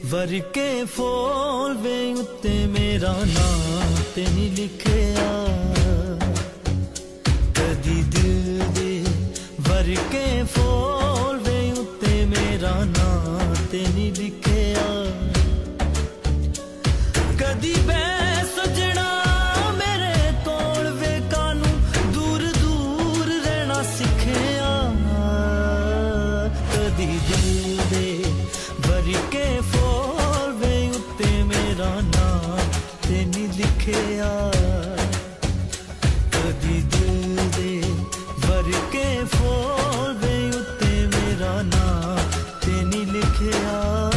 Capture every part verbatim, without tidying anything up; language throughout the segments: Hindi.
वर के फूल वे उत्ते मेरा नाम ते नहीं लिखिया कदी दिल दे। वर के फूल वे उत्ते मेरा नाम ते नहीं लिखिया कदी मैं सजना मेरे कोल वे कानू दूर दूर रहना सिखिया कदी दिल दे। वर के फूल वे उत्ते मेरा नाम ते नहीं लिखिया कदी दिल दे। वर के फूल वे उत्ते मेरा नाम ते नहीं लिखिया।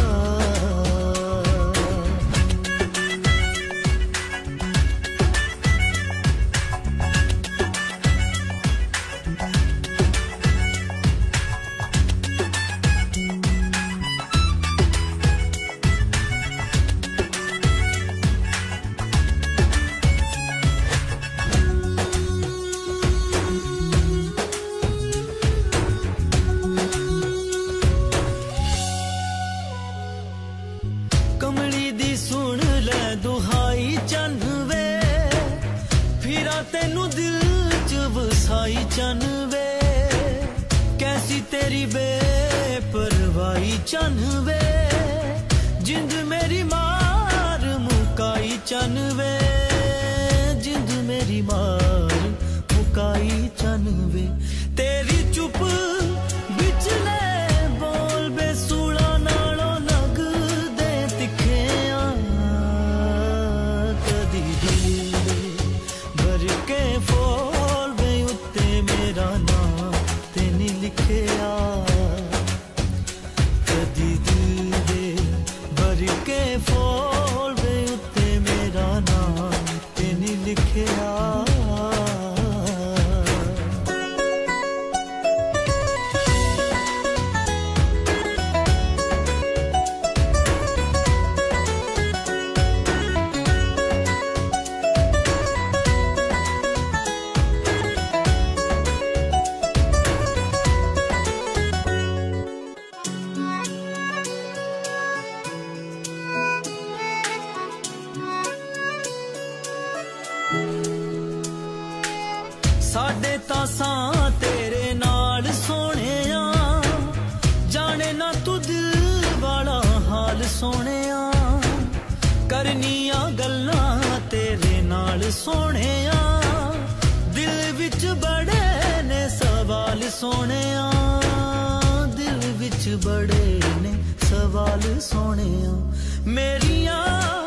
कमली दी सुन ले दुहाई चन वे फिरा तेनू दिल च वसाई चन वे कैसी तेरी बेपरवाही चन वे जिंद मेरी मार मुकाई चन वे जिंद मेरी मार मुकाई चन वे। तेरी चुप बिचले बोल बेसुला नालों नग दे तिखिया कदी दिल दे। वर के फूल वे उत्ते मेरा नाम ते नहीं लिखिया कदी दिल दे। वर के फूल वे उत्ते मेरा नाम ते नहीं लिखिया। साडे तां तेरे नाल सोहणिया जाने ना तू दिल वाला हाल सोहणिया करनिया गल्लां तेरे नाल सोहणिया दिल विच बड़े ने सवाल सोहणिया दिल विच बड़े ने सवाल सोहणिया मेरिया